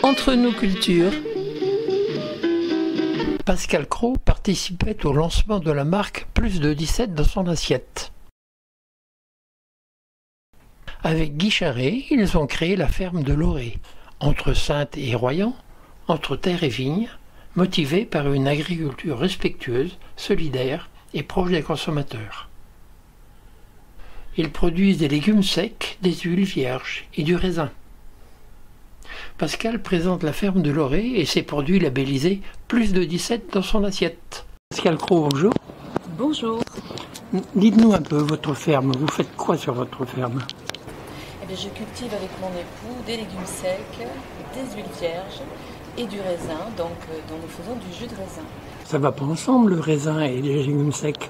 Entre nos cultures, Pascal Cros participait au lancement de la marque Plus de 17 dans son assiette. Avec Guy Charret, ils ont créé la ferme de Loré, entre Saintes et Royan, entre terre et vigne, motivée par une agriculture respectueuse, solidaire et proche des consommateurs. Ils produisent des légumes secs, des huiles vierges et du raisin. Pascal présente la ferme de Loré et ses produits labellisés Plus de 17 dans son assiette. Pascal Cros, bonjour. Bonjour. Dites-nous un peu votre ferme. Vous faites quoi sur votre ferme? Eh bien, je cultive avec mon époux des légumes secs, des huiles vierges et du raisin, dont nous faisons du jus de raisin. Ça va pas ensemble, le raisin et les légumes secs?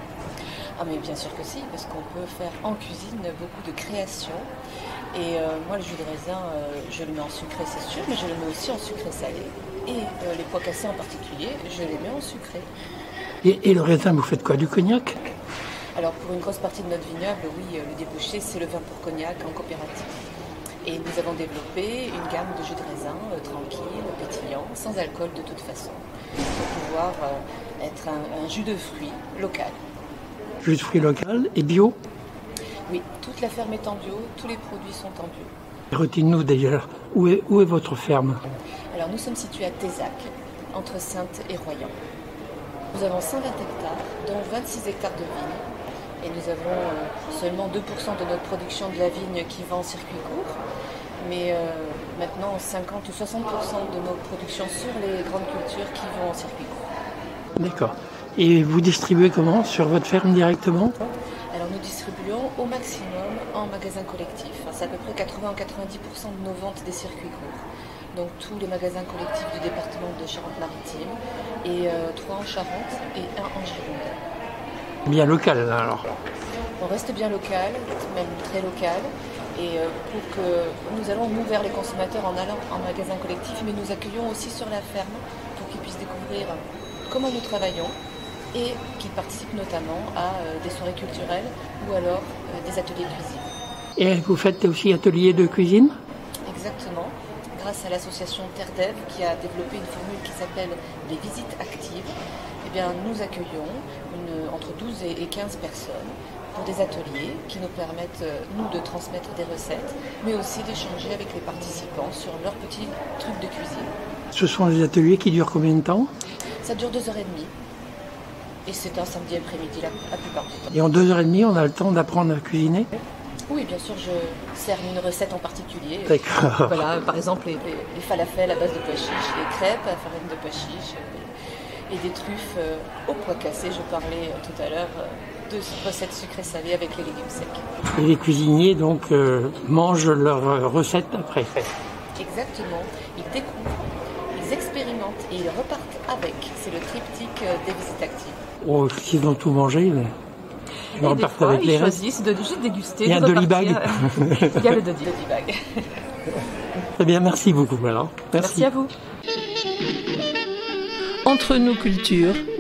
Ah mais bien sûr que si, parce qu'on peut faire en cuisine beaucoup de créations. Et moi, le jus de raisin, je le mets en sucré, c'est sûr, mais je le mets aussi en sucré salé. Et les pois cassés en particulier, je les mets en sucré. Et le raisin, vous faites quoi? Du cognac? Alors pour une grosse partie de notre vignoble, oui, le débouché, c'est le vin pour cognac en coopérative. Et nous avons développé une gamme de jus de raisin tranquille, pétillant, sans alcool de toute façon, pour pouvoir être un jus de fruits local. Jus de fruits local et bio? Oui, toute la ferme est en bio, tous les produits sont en bio. Redites-nous d'ailleurs, où est votre ferme? Alors nous sommes situés à Tézac, entre Saintes et Royan. Nous avons 120 hectares, dont 26 hectares de vignes. Et nous avons seulement 2% de notre production de la vigne qui va en circuit court. Mais maintenant 50 ou 60% de nos productions sur les grandes cultures qui vont en circuit court. D'accord. Et vous distribuez comment? Sur votre ferme directement? Alors nous distribuons au maximum en magasin collectif. C'est à peu près 80 ou 90% de nos ventes des circuits courts. Donc tous les magasins collectifs du département de Charente-Maritime, et 3 en Charente et 1 en Gironde. Bien local là, alors? On reste bien local, même très local. Et pour que nous allons nous vers les consommateurs en allant en magasin collectif, mais nous accueillons aussi sur la ferme pour qu'ils puissent découvrir comment nous travaillons et qu'ils participent notamment à des soirées culturelles ou alors des ateliers de cuisine. Et vous faites aussi ateliers de cuisine? Exactement, grâce à l'association Terre d'Ève qui a développé une formule qui s'appelle les visites actives. Eh bien, nous accueillons entre 12 et 15 personnes pour des ateliers qui nous permettent, nous, de transmettre des recettes, mais aussi d'échanger avec les participants sur leurs petits trucs de cuisine. Ce sont des ateliers qui durent combien de temps? Ça dure 2h30. Et c'est un samedi après-midi la plupart du temps. Et en 2h30, on a le temps d'apprendre à cuisiner? Oui, bien sûr, je sers une recette en particulier. D'accord. Voilà, par exemple, les falafels à base de pois chiches, les crêpes à farine de pois chiches et des truffes au pois cassés. Je parlais tout à l'heure de recettes sucrées salées avec les légumes secs. Et les cuisiniers, donc, mangent leurs recettes après? Exactement. Ils découvrent, ils expérimentent et ils repartent avec. C'est le triptyque des visites actives. Oh, s'ils ont tout mangé, mais... Et des fois, ils choisissent de juste déguster. Il y a un dolly-bag. Il y a le dolly-bag. Très bien, merci beaucoup alors. Merci à vous. Entre nos cultures.